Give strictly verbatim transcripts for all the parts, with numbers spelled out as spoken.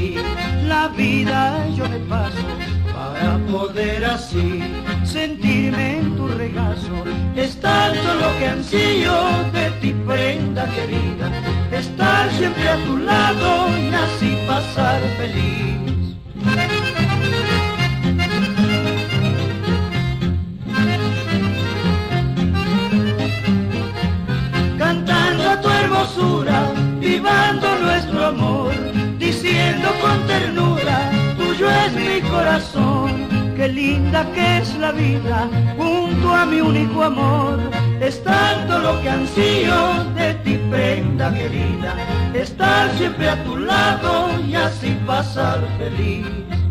ti. La vida yo me paso para poder así sentirme en tu regazo. Es tanto lo que ansío de ti, prenda querida, estar siempre a tu lado y así pasar feliz. Cantando a tu hermosura, vivando nuestro amor, diciendo con ternura, tuyo es mi corazón. Qué linda que es la vida, junto a mi único amor. Es tanto lo que ansío de ti, prenda querida, estar siempre a tu lado y así pasar feliz.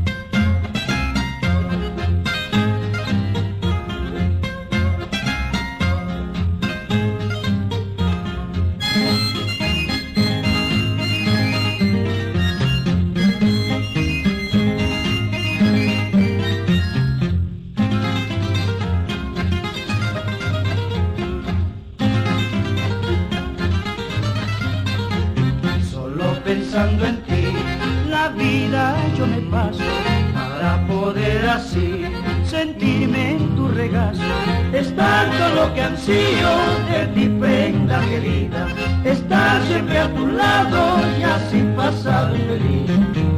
Pensando en ti, la vida yo me paso para poder así sentirme en tu regazo. Es tanto lo que ansío de ti, prenda querida, estar siempre a tu lado y así pasar feliz.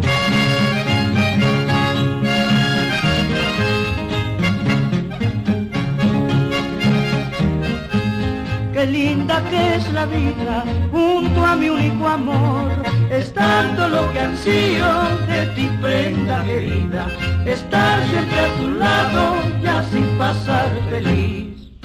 Qué linda que es la vida, junto a mi único amor. Es tanto lo que ansío de ti, prenda querida, estar siempre a tu lado y así pasar feliz.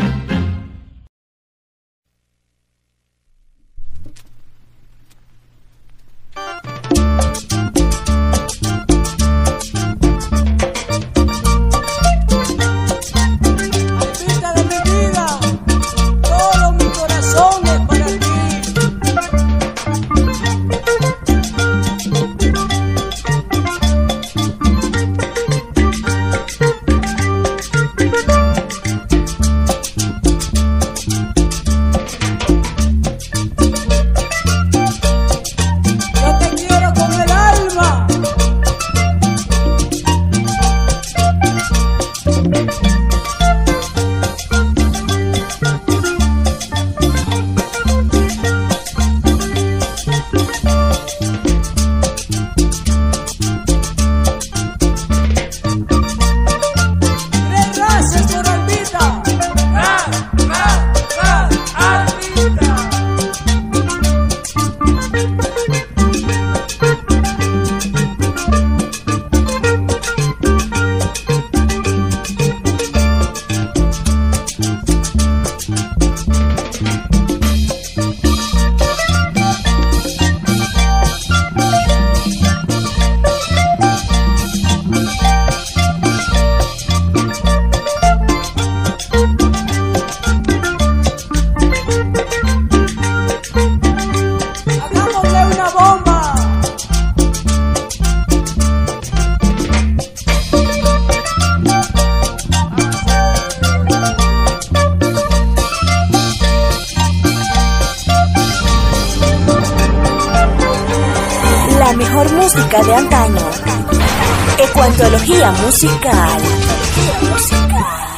La mejor música de antaño. Ecuantología musical. Ecuantología musical.